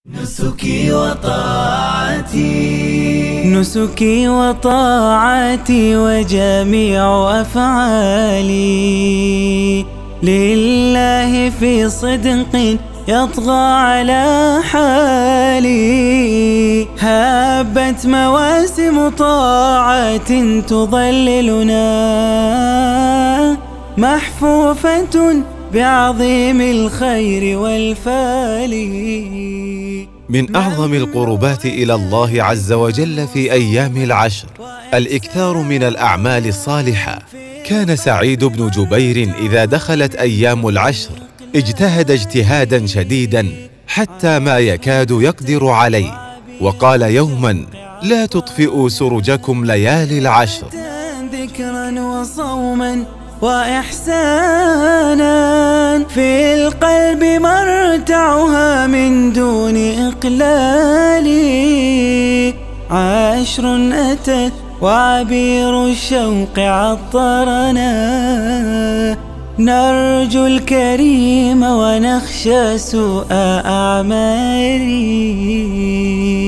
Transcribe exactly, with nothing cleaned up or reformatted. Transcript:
نسكي وطاعتي نسكي وطاعتي وجميع أفعالي لله في صدق يطغى على حالي. هابت مواسم طاعة تضللنا محفوفة بعظيم الخير والفال. من أعظم القربات إلى الله عز وجل في أيام العشر الإكثار من الأعمال الصالحة. كان سعيد بن جبير إذا دخلت أيام العشر اجتهد اجتهادا شديدا حتى ما يكاد يقدر عليه، وقال يوما: لا تطفئوا سرجكم ليالي العشر. ذكرا وصوما وإحسانا في القلب مرتعها من دون إقلال. عشر أتت وعبير الشوق عطرنا، نرجو الكريم ونخشى سوء أعمالي.